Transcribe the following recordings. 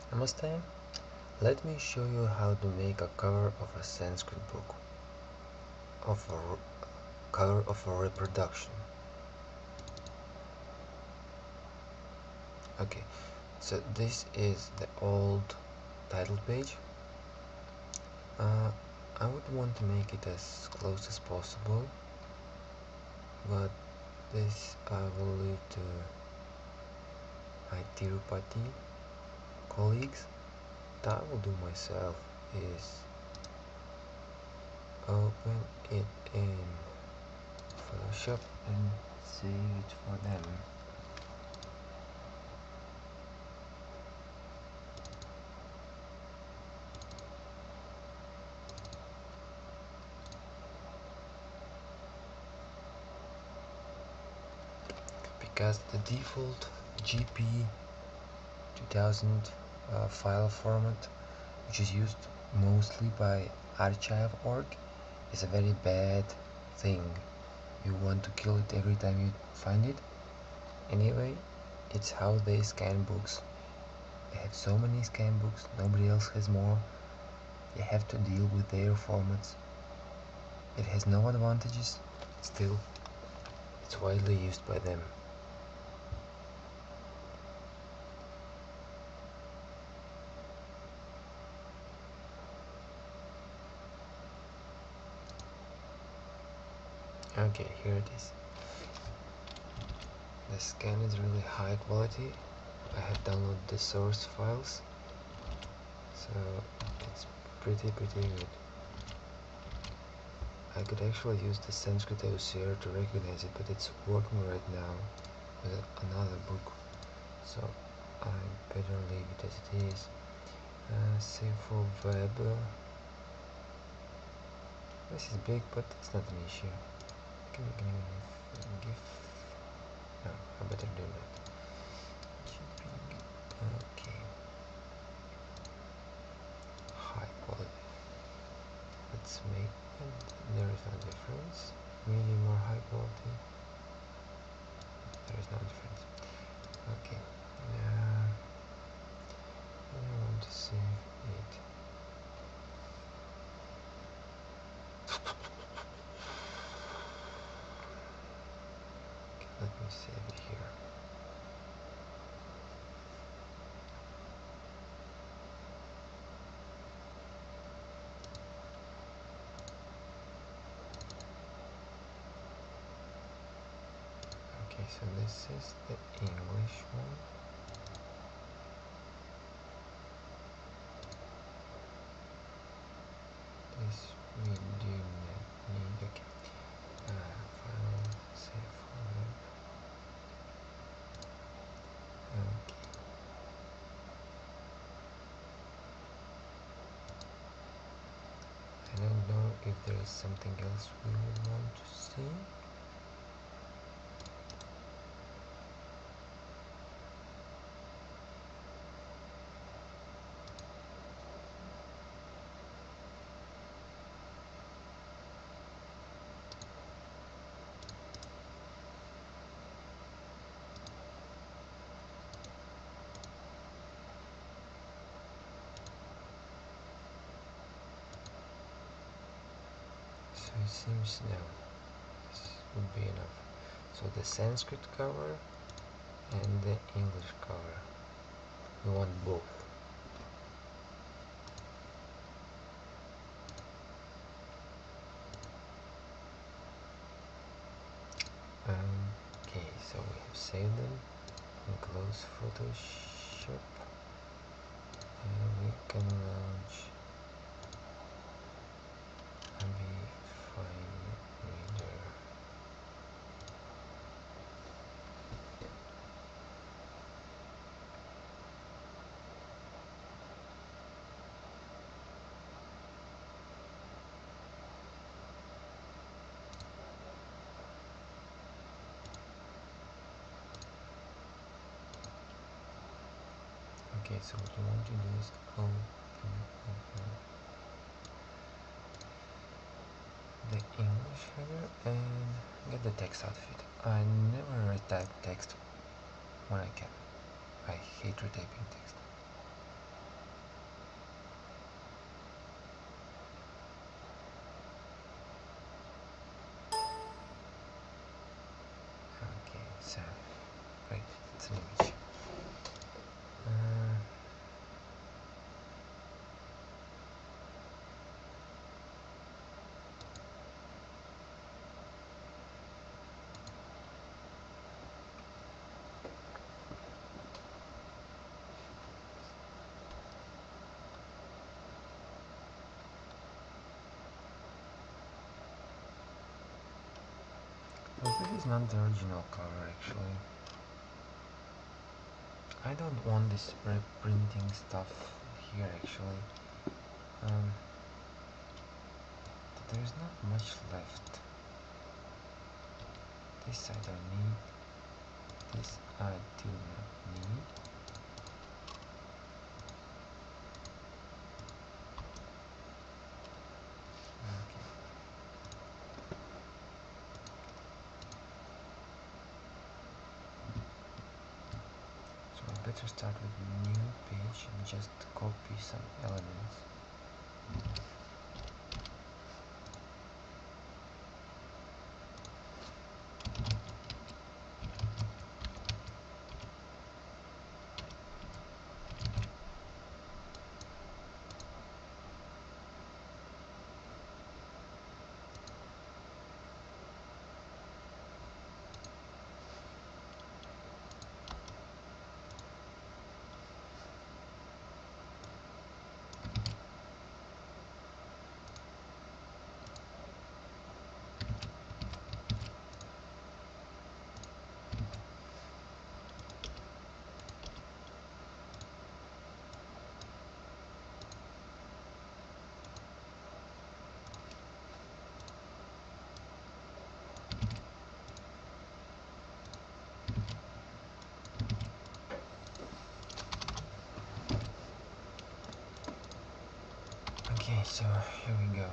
Namaste. Let me show you how to make a cover of a Sanskrit book, of a cover of a reproduction. Okay, so this is the old title page. I would want to make it as close as possible, but this I will leave to my Tirupati colleagues. What I will do myself is open it in Photoshop and save it for them. Because the default GP 2000 file format, which is used mostly by archive.org, is a very bad thing. You want to kill it every time you find it. Anyway, it's how they scan books. They have so many scan books, nobody else has more. They have to deal with their formats. It has no advantages, still it's widely used by them. Okay, here it is. The scan is really high quality. I have downloaded the source files, so it's pretty good. I could actually use the Sanskrit OCR to recognize it, but it's working right now with another book, so I better leave it as it is. Save for web. This is big, but it's not an issue. Can you give? No, I better do that. Okay. High quality. Let's make it. There is no difference. Medium or high quality. There is no difference. Okay. I want to save it. Okay, let me save it here. Okay, so this is the English one. This we do not need. Okay. File, save for web. Okay. I don't know if there is something else we would want to see. So it seems no, this would be enough. So the Sanskrit cover and the English cover. We want both. Okay, so we have saved them and close Photoshop, and we can launch Fine Reader. Okay, so what you want to do is open the English header and get the text out of it. I never retype text when I can. I hate retyping text. Well, this is not the original cover actually. I don't want this reprinting stuff here actually. Um, there's not much left. This I don't need. This I do not need. Okay. So I better start with a new page and just copy some elements. Okay, so here we go.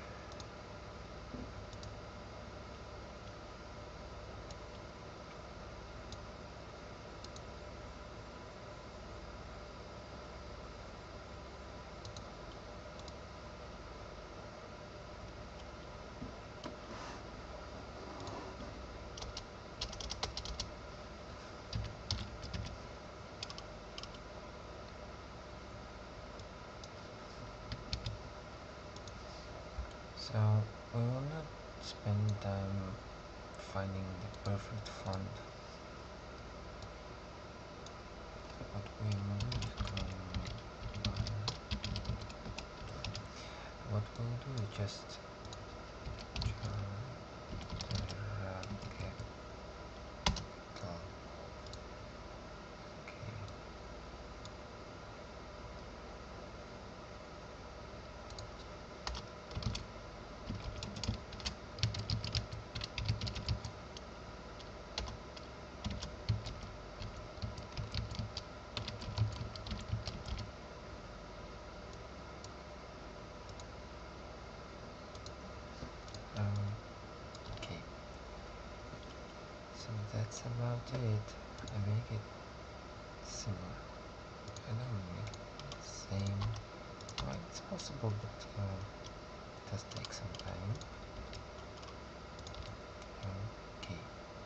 So we will not spend time finding the perfect font. What we will what we'll do is just capital. Okay. Okay. So that's about it. I make it similar. I don't make it the same. Well, it's possible, but it does take some time. Okay.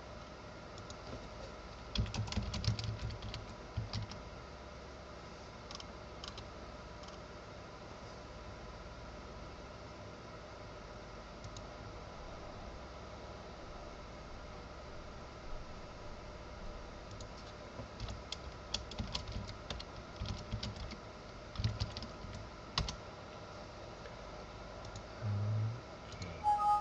Okay.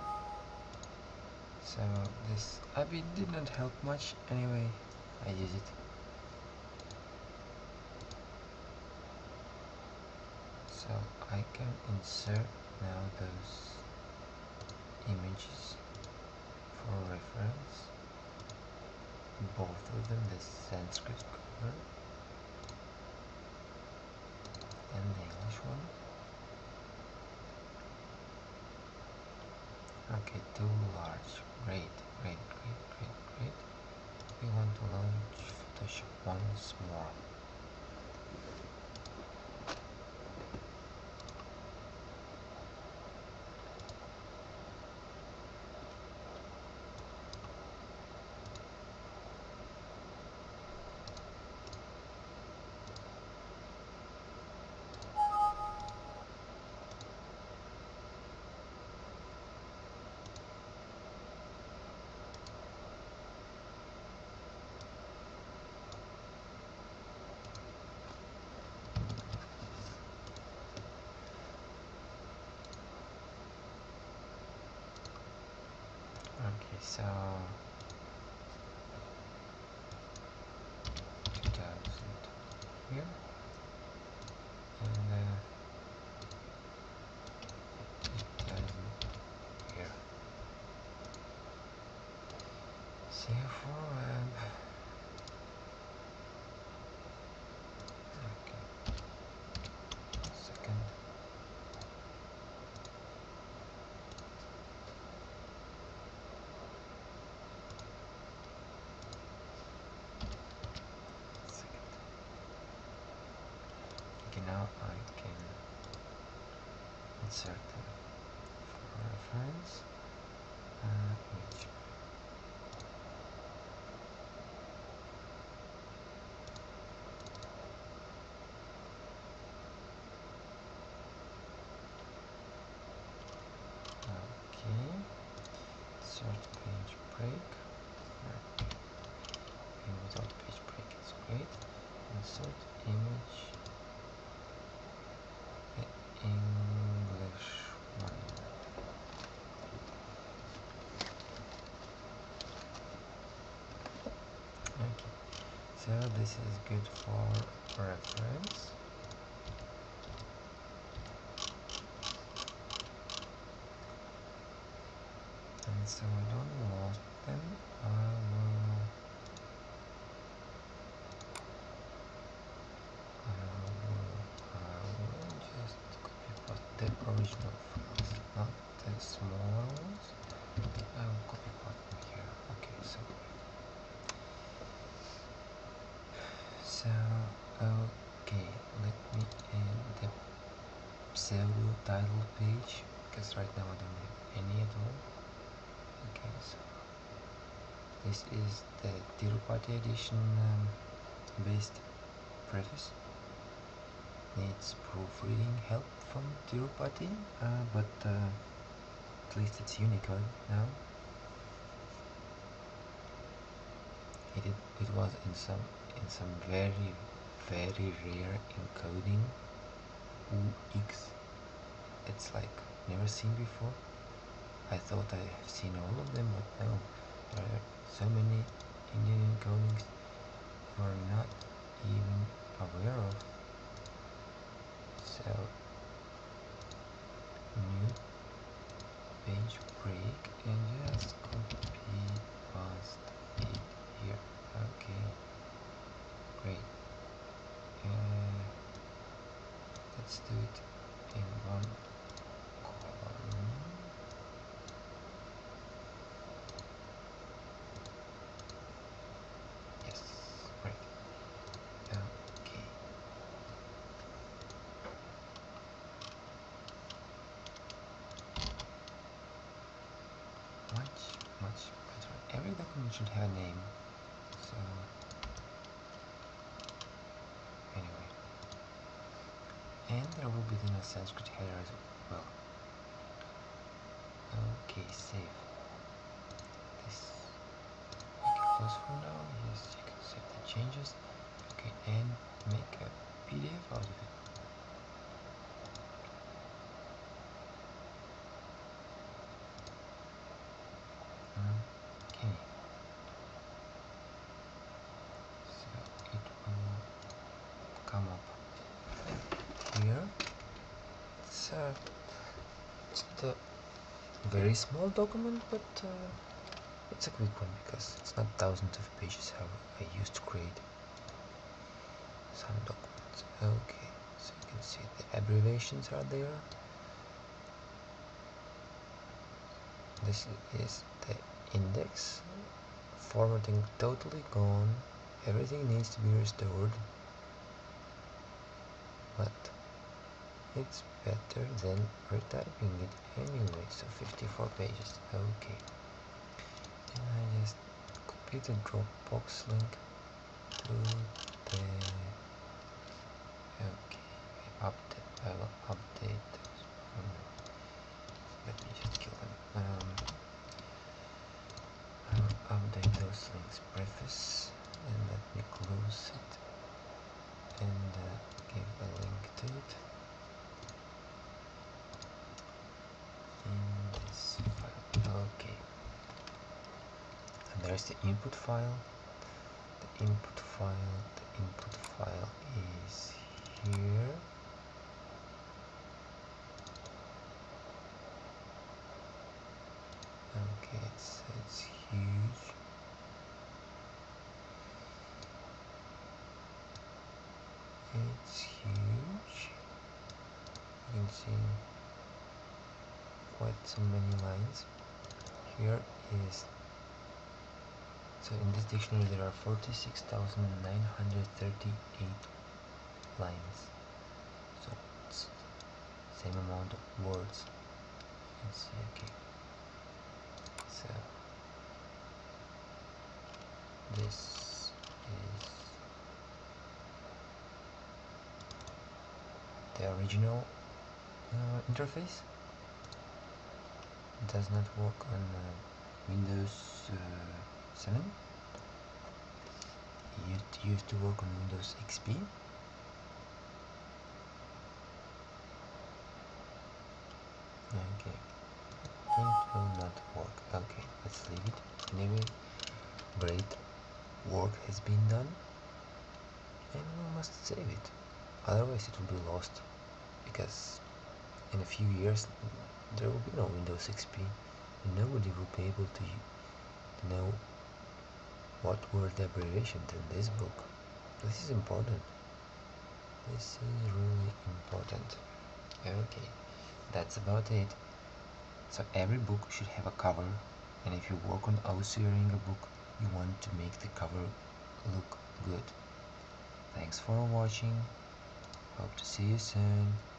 So this Abby did not help much anyway. I use it. So I can insert now those images for reference. Both of them, the Sanskrit cover and the English one. Okay, too large. Great. We want to launch Photoshop once more. Okay, so here, and here. Save for web. Okay. Second. Okay, now I can insert them for reference image. Okay, insert page break. And without page break it's great. Insert image English one. Okay, so this is good for reference. And so I don't lost them. I will just copy paste the original files, not the smaller ones. I will copy paste them here. Okay, so okay, let me end the pseudo title page because right now I don't have any at all. Okay, so this is the Tirupati edition based preface. Needs proofreading help from Tirupati, but at least it's Unicode now. It was in some very rare encoding UX. It's like never seen before. I thought I have seen all of them, but no, there are so many Indian encodings we're not even aware of. So new page break and just copy paste it here. Okay, great. Let's do it in one column. Yes, great. Okay. Much better. Every document should have a name. So anyway, and there will be then a Sanskrit header as well. Okay, save this. Okay, close for now. Yes, you can save the changes. Okay, and make a PDF out of it. Okay. So it will come up here. It's a very small document, but it's a quick one because it's not thousands of pages how I used to create some documents. Okay, so you can see the abbreviations are there. This is the index. Formatting totally gone. Everything needs to be restored. But it's better than retyping it anyway. So 54 pages. Okay. And I just copy the Dropbox link to the. Okay. I will update those. Let me just kill them. I will update those links. Preface, and let me close it and give a link to it in this file. Okay. And there's the input file. The input file is It's huge. You can see quite so many lines. Here is, so in this dictionary there are 46,938 lines. So it's same amount of words. You can see, okay. So this is the original interface. It does not work on Windows 7. It used to work on Windows XP. Okay, it will not work. Okay, let's leave it. Anyway, great work has been done, and we must save it. Otherwise it will be lost, because in a few years there will be no Windows XP, and nobody will be able to know what were the abbreviations in this book. This is important. This is really important. Okay, that's about it. So every book should have a cover, and if you work on OCRing a book, you want to make the cover look good. Thanks for watching. Hope to see you soon.